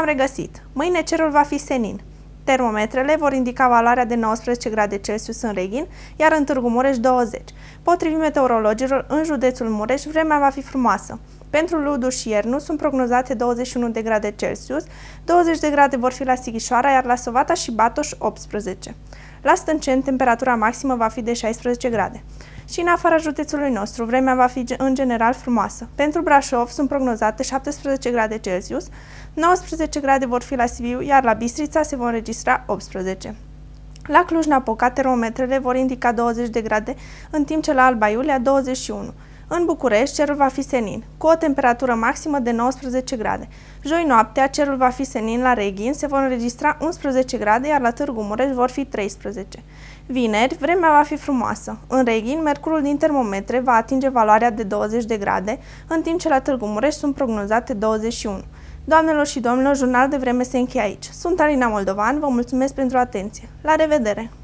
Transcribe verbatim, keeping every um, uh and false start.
V-am regăsit! Mâine cerul va fi senin. Termometrele vor indica valoarea de nouăsprezece grade Celsius în Reghin, iar în Târgu Mureș douăzeci. Potrivit meteorologilor, în județul Mureș vremea va fi frumoasă. Pentru Ludu și Iernu sunt prognozate douăzeci și unu de grade Celsius, douăzeci de grade vor fi la Sighișoara, iar la Sovata și Batoș optsprezece. La Stânceni, temperatura maximă va fi de șaisprezece grade. Și în afara județului nostru, vremea va fi în general frumoasă. Pentru Brașov sunt prognozate șaptesprezece grade Celsius, nouăsprezece grade vor fi la Sibiu, iar la Bistrița se vor înregistra optsprezece. La Cluj-Napoca, termometrele vor indica douăzeci de grade, în timp ce la Alba Iulia douăzeci și unu. În București, cerul va fi senin, cu o temperatură maximă de nouăsprezece grade. Joi noaptea, cerul va fi senin la Reghin, se vor înregistra unsprezece grade, iar la Târgu Mureș vor fi treisprezece. Vineri, vremea va fi frumoasă. În Reghin, mercurul din termometre va atinge valoarea de douăzeci de grade, în timp ce la Târgu Mureș sunt prognozate douăzeci și unu. Doamnelor și domnilor, jurnal de vreme se încheie aici. Sunt Alina Moldovan, vă mulțumesc pentru atenție. La revedere!